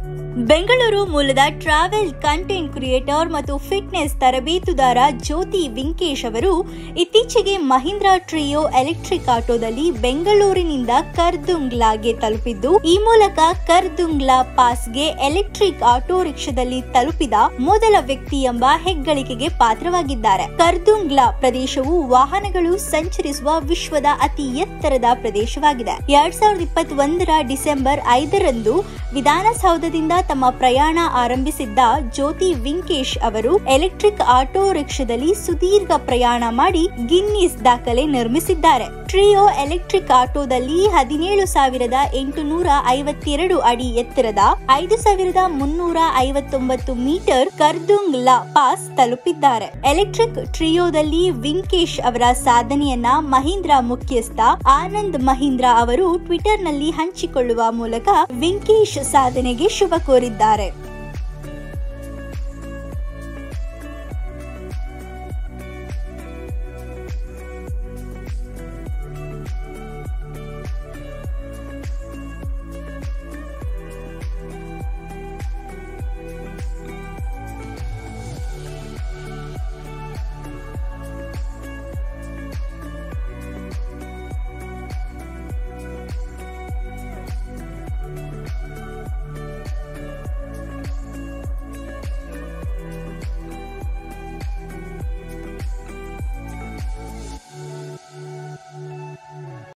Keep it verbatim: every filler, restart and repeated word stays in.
ಬೆಂಗಳೂರು ಮೂಲದ travel content creator ಮತ್ತು fitness ತರಬೇತುದಾರ ಜ್ಯೋತಿ ವೆಂಕಟೇಶ್ ಅವರು ಇತ್ತೀಚೆಗೆ ಮಹೀಂದ್ರಾ ಟ್ರಿಯೋ ಎಲೆಕ್ಟ್ರಿಕ್ ಆಟೋದಲ್ಲಿ ಬೆಂಗಳೂರಿನಿಂದ ಕರ್ದುಂಗ್ಲಾಗೆ ತಲುಪಿದ್ದು, ಈ ಮೂಲಕ ಕರ್ದುಂಗ್ಲಾ ಪಾಸ್ಗೆ ಎಲೆಕ್ಟ್ರಿಕ್ ಆಟೋ ರಿಕ್ಷಾದಲ್ಲಿ ತಲುಪಿದ ಮೊದಲ ವ್ಯಕ್ತಿ ಎಂಬ ಹೆಗ್ಗಳಿಕೆಗೆ ಪಾತ್ರವಾಗಿದ್ದಾರೆ. ಕರ್ದುಂಗ್ಲಾ ಪ್ರದೇಶವು ವಾಹನಗಳು ಸಂಚರಿಸುವ ವಿಶ್ವದ ಅತಿ ಎತ್ತರದ ಪ್ರದೇಶವಾಗಿದೆ. ಎರಡ್ ಸಾವಿರದ ಇಪ್ಪತ್ತ್ ಒಂದರ ಡಿಸೆಂಬರ್ ಐದರಂದು ವಿಧಾನಸೌಧದಿಂದ ತಮ್ಮ ಪ್ರಯಾಣ ಆರಂಭಿಸಿದ್ದ ಜ್ಯೋತಿ ವೆಂಕಟೇಶ್ ಅವರು ಎಲೆಕ್ಟ್ರಿಕ್ ಆಟೋ ರಿಕ್ಷಾದಲ್ಲಿ ಸುದೀರ್ಘ ಪ್ರಯಾಣ ಮಾಡಿ ಗಿನ್ನಿಸ್ ದಾಖಲೆ ನಿರ್ಮಿಸಿದ್ದಾರೆ. ಟ್ರಿಯೋ ಎಲೆಕ್ಟ್ರಿಕ್ ಆಟೋದಲ್ಲಿ ಹದಿನೇಳು ಸಾವಿರದ ಎಂಟುನೂರ ಐವತ್ತೆರಡು ಅಡಿ ಎತ್ತರದ ಐದು ಸಾವಿರದ ಮುನ್ನೂರ ಐವತ್ತೊಂಬತ್ತು ಮೀಟರ್ ಕರ್ದುಂಗ್ಲಾ ಪಾಸ್ ತಲುಪಿದ್ದಾರೆ. ಎಲೆಕ್ಟ್ರಿಕ್ ಟ್ರಿಯೋದಲ್ಲಿ ವೆಂಕಟೇಶ್ ಅವರ ಸಾಧನೆಯನ್ನ ಮಹೀಂದ್ರಾ ಮುಖ್ಯಸ್ಥ ಆನಂದ್ ಮಹೀಂದ್ರಾ ಅವರು ಟ್ವಿಟರ್ ನಲ್ಲಿ ಹಂಚಿಕೊಳ್ಳುವ ಮೂಲಕ ವೆಂಕಟೇಶ್ ಸಾಧನೆಗೆ ಶುಭ ಕೋರಿದ್ದಾರೆ.